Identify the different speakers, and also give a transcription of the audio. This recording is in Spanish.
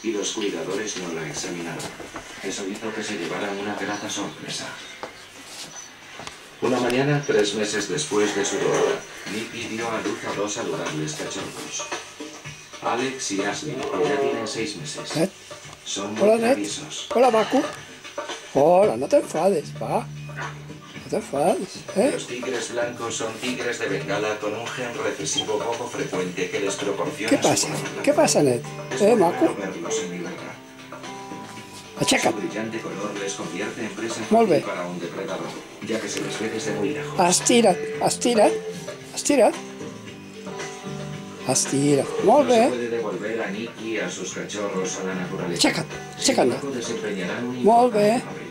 Speaker 1: y los cuidadores no la examinaron. Eso hizo que se llevaran una grata sorpresa. Una mañana, 3 meses después de su boda, Nikki dio a luz a 2 saludables cachorros. Alex y Ashley, que ya tienen 6 meses. Son muy traviesos.
Speaker 2: Hola, Macu. Hola, no te enfades, va. No te enfades,
Speaker 1: Los tigres blancos son tigres de Bengala con un gen recesivo poco frecuente que les proporciona.
Speaker 2: ¿Qué pasa? ¿Qué pasa, Ned? Macu?
Speaker 1: Verlos en libertad.
Speaker 2: Aixeca't.
Speaker 1: Su brillante color les convierte en presa
Speaker 2: Molt bé.
Speaker 1: fácil para un depredador, ya que se les ve desde muy lejos.
Speaker 2: Estira't, estira't, estira't. Estira't. Molt
Speaker 1: No se
Speaker 2: bé.
Speaker 1: puede devolver a Nikki y a sus cachorros a la naturaleza.
Speaker 2: Aixeca't, aixeca't.
Speaker 1: Sin embargo, desempeñarán un
Speaker 2: Molt bé.
Speaker 1: importante papel.